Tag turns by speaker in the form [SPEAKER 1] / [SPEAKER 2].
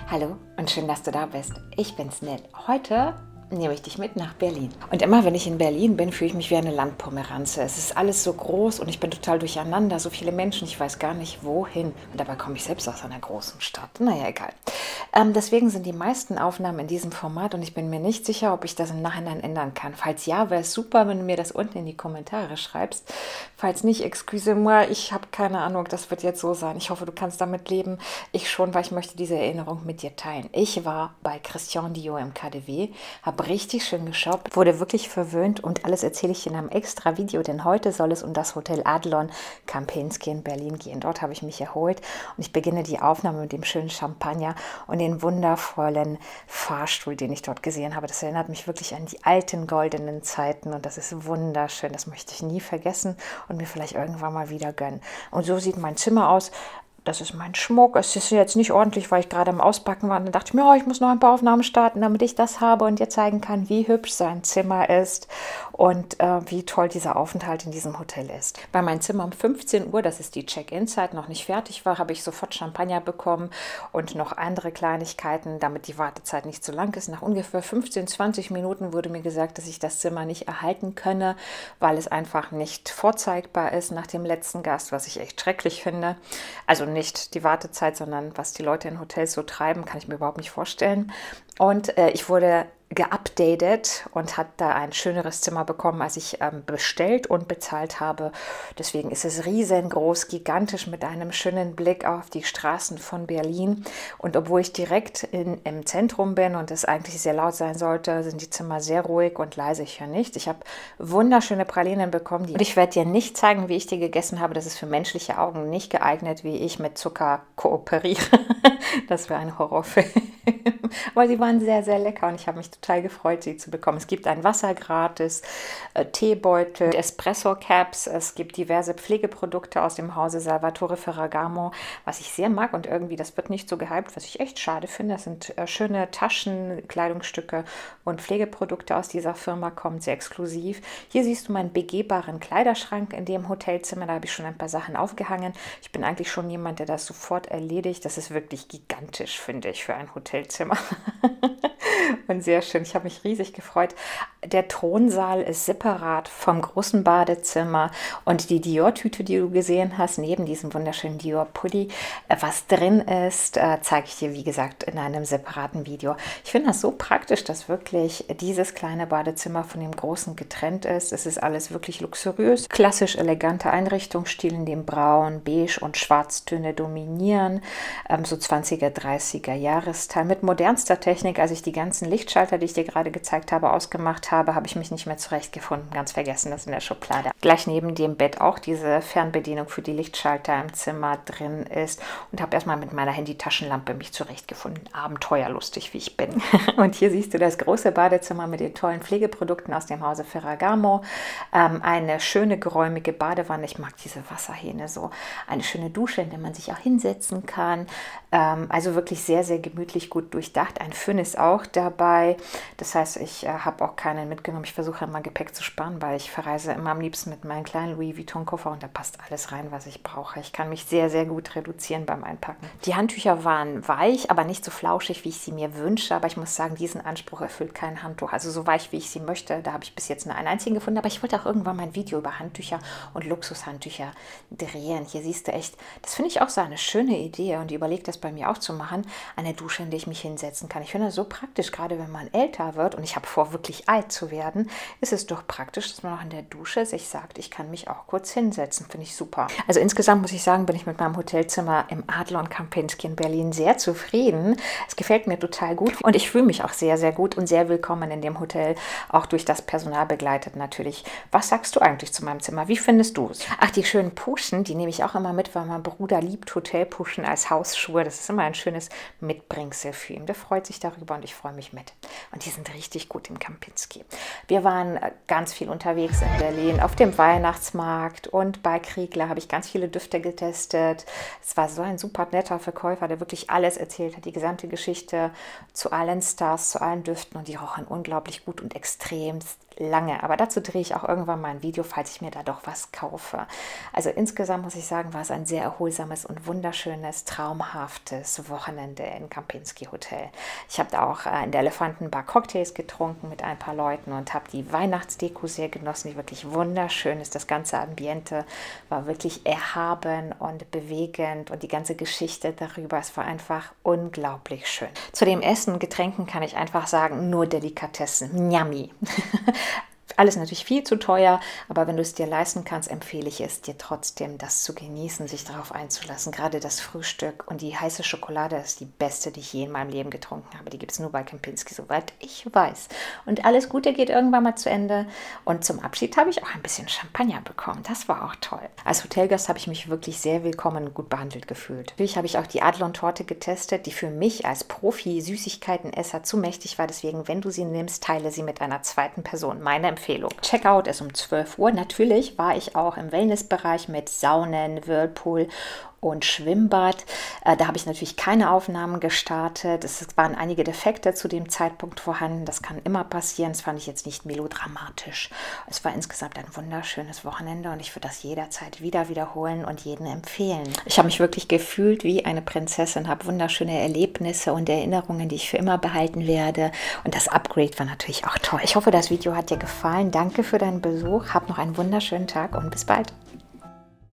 [SPEAKER 1] Hallo und schön, dass du da bist. Ich bin's Nell. Heute nehme ich dich mit nach Berlin. Und immer, wenn ich in Berlin bin, fühle ich mich wie eine Landpomeranze. Es ist alles so groß und ich bin total durcheinander. So viele Menschen, ich weiß gar nicht, wohin. Und dabei komme ich selbst aus einer großen Stadt. Naja, egal. Deswegen sind die meisten Aufnahmen in diesem Format und ich bin mir nicht sicher, ob ich das im Nachhinein ändern kann. Falls ja, wäre es super, wenn du mir das unten in die Kommentare schreibst. Falls nicht, excuse-moi, ich habe keine Ahnung, das wird jetzt so sein. Ich hoffe, du kannst damit leben. Ich schon, weil ich möchte diese Erinnerung mit dir teilen. Ich war bei Christian Dior im KaDeWe, habe richtig schön geshoppt, wurde wirklich verwöhnt und alles erzähle ich dir in einem extra Video, denn heute soll es um das Hotel Adlon Kempinski in Berlin gehen. Dort habe ich mich erholt und ich beginne die Aufnahme mit dem schönen Champagner und den wundervollen Fahrstuhl, den ich dort gesehen habe. Das erinnert mich wirklich an die alten goldenen Zeiten und das ist wunderschön. Das möchte ich nie vergessen und mir vielleicht irgendwann mal wieder gönnen. Und so sieht mein Zimmer aus. Das ist mein Schmuck. Es ist jetzt nicht ordentlich, weil ich gerade am Auspacken war. Und dann dachte ich mir, oh, ich muss noch ein paar Aufnahmen starten, damit ich das habe und dir zeigen kann, wie hübsch sein Zimmer ist und wie toll dieser Aufenthalt in diesem Hotel ist. Weil mein Zimmer um 15 Uhr, das ist die Check-in-Zeit, noch nicht fertig war, habe ich sofort Champagner bekommen und noch andere Kleinigkeiten, damit die Wartezeit nicht zu lang ist. Nach ungefähr 15, 20 Minuten wurde mir gesagt, dass ich das Zimmer nicht erhalten könne, weil es einfach nicht vorzeigbar ist nach dem letzten Gast, was ich echt schrecklich finde. Also nicht die Wartezeit, sondern was die Leute in Hotels so treiben, kann ich mir überhaupt nicht vorstellen. Und ich wurde geupdatet und hat da ein schöneres Zimmer bekommen, als ich bestellt und bezahlt habe. Deswegen ist es riesengroß, gigantisch mit einem schönen Blick auf die Straßen von Berlin. Und obwohl ich direkt im Zentrum bin und es eigentlich sehr laut sein sollte, sind die Zimmer sehr ruhig und leise. Ich höre nicht. Ich habe wunderschöne Pralinen bekommen. Und ich werde dir nicht zeigen, wie ich die gegessen habe. Das ist für menschliche Augen nicht geeignet, wie ich mit Zucker kooperiere. Das wäre ein Horrorfilm. Aber sie waren sehr, sehr lecker und ich habe mich total gefreut, sie zu bekommen. Es gibt ein Wasser gratis, Teebeutel, Espresso-Caps, es gibt diverse Pflegeprodukte aus dem Hause Salvatore Ferragamo, was ich sehr mag und irgendwie, das wird nicht so gehypt, was ich echt schade finde. Das sind schöne Taschen, Kleidungsstücke und Pflegeprodukte aus dieser Firma, kommt sehr exklusiv. Hier siehst du meinen begehbaren Kleiderschrank in dem Hotelzimmer, da habe ich schon ein paar Sachen aufgehangen. Ich bin eigentlich schon jemand, der das sofort erledigt. Das ist wirklich gigantisch, finde ich, für ein Hotelzimmer. Und sehr schön, ich habe mich riesig gefreut. Der Thronsaal ist separat vom großen Badezimmer und die Dior-Tüte, die du gesehen hast, neben diesem wunderschönen Dior-Pulli, was drin ist, zeige ich dir, wie gesagt, in einem separaten Video. Ich finde das so praktisch, dass wirklich dieses kleine Badezimmer von dem großen getrennt ist. Es ist alles wirklich luxuriös, klassisch elegante Einrichtungsstil, in dem Braun, Beige und Schwarztöne dominieren, so 20er, 30er Jahresteil mit modernster Technik. Als ich die ganzen Lichtschalter, die ich dir gerade gezeigt habe, ausgemacht habe, habe ich mich nicht mehr zurechtgefunden. Ganz vergessen, das in der Schublade. Gleich neben dem Bett auch diese Fernbedienung für die Lichtschalter im Zimmer drin ist und habe erstmal mit meiner Handy-Taschenlampe mich zurechtgefunden. Abenteuerlustig, wie ich bin. Und hier siehst du das große Badezimmer mit den tollen Pflegeprodukten aus dem Hause Ferragamo. Eine schöne, geräumige Badewanne. Ich mag diese Wasserhähne so. Eine schöne Dusche, in der man sich auch hinsetzen kann. Also wirklich sehr, sehr gemütlich, gut durchdacht. Ein Föhn ist auch dabei. Das heißt, ich habe auch keinen mitgenommen. Ich versuche immer Gepäck zu sparen, weil ich verreise immer am liebsten mit meinem kleinen Louis Vuitton Koffer und da passt alles rein, was ich brauche. Ich kann mich sehr, sehr gut reduzieren beim Einpacken. Die Handtücher waren weich, aber nicht so flauschig, wie ich sie mir wünsche. Aber ich muss sagen, diesen Anspruch erfüllt kein Handtuch. Also so weich, wie ich sie möchte. Da habe ich bis jetzt nur einen einzigen gefunden. Aber ich wollte auch irgendwann mal ein Video über Handtücher und Luxushandtücher drehen. Hier siehst du echt, das finde ich auch so eine schöne Idee und überlege das bei mir auch zu machen. Eine Dusche, in der ich mich hinsetzen kann. Ich finde das so praktisch, gerade wenn man älter wird und ich habe vor, wirklich alt zu werden, ist es doch praktisch, dass man auch in der Dusche sich sagt, ich kann mich auch kurz hinsetzen. Finde ich super. Also insgesamt muss ich sagen, bin ich mit meinem Hotelzimmer im Adlon Kempinski in Berlin sehr zufrieden. Es gefällt mir total gut und ich fühle mich auch sehr, sehr gut und sehr willkommen in dem Hotel, auch durch das Personal begleitet natürlich. Was sagst du eigentlich zu meinem Zimmer? Wie findest du es? Ach, die schönen Puschen, die nehme ich auch immer mit, weil mein Bruder liebt Hotelpuschen als Hausschuhe. Das ist immer ein schönes Mitbringsel für ihn. Der freut sich darüber und ich freue mich mit. Und die sind richtig gut im Kempinski. Wir waren ganz viel unterwegs in Berlin, auf dem Weihnachtsmarkt und bei Kriegler habe ich ganz viele Düfte getestet. Es war so ein super netter Verkäufer, der wirklich alles erzählt hat, die gesamte Geschichte zu allen Stars, zu allen Düften und die rochen unglaublich gut und extrem lange. Aber dazu drehe ich auch irgendwann mal ein Video, falls ich mir da doch was kaufe. Also insgesamt muss ich sagen, war es ein sehr erholsames und wunderschönes, traumhaftes Wochenende im Kempinski Hotel. Ich habe da auch in der Elefantenbar Cocktails getrunken mit ein paar Leuten und habe die Weihnachtsdeko sehr genossen, die wirklich wunderschön ist. Das ganze Ambiente war wirklich erhaben und bewegend und die ganze Geschichte darüber, es war einfach unglaublich schön. Zu dem Essen und Getränken kann ich einfach sagen, nur Delikatessen. Yummy. Alles natürlich viel zu teuer, aber wenn du es dir leisten kannst, empfehle ich es dir trotzdem, das zu genießen, sich darauf einzulassen. Gerade das Frühstück und die heiße Schokolade ist die beste, die ich je in meinem Leben getrunken habe. Die gibt es nur bei Kempinski, soweit ich weiß. Und alles Gute geht irgendwann mal zu Ende. Und zum Abschied habe ich auch ein bisschen Champagner bekommen. Das war auch toll. Als Hotelgast habe ich mich wirklich sehr willkommen und gut behandelt gefühlt. Natürlich habe ich auch die Adlon-Torte getestet, die für mich als Profi-Süßigkeitenesser zu mächtig war. Deswegen, wenn du sie nimmst, teile sie mit einer zweiten Person. Meine Empfehlung. Checkout ist um 12 Uhr. Natürlich war ich auch im Wellnessbereich mit Saunen, Whirlpool und Schwimmbad. Da habe ich natürlich keine Aufnahmen gestartet. Es waren einige Defekte zu dem Zeitpunkt vorhanden. Das kann immer passieren. Das fand ich jetzt nicht melodramatisch. Es war insgesamt ein wunderschönes Wochenende und ich würde das jederzeit wieder wiederholen und jedem empfehlen. Ich habe mich wirklich gefühlt wie eine Prinzessin, habe wunderschöne Erlebnisse und Erinnerungen, die ich für immer behalten werde. Und das Upgrade war natürlich auch toll. Ich hoffe, das Video hat dir gefallen. Danke für deinen Besuch. Hab noch einen wunderschönen Tag und bis bald.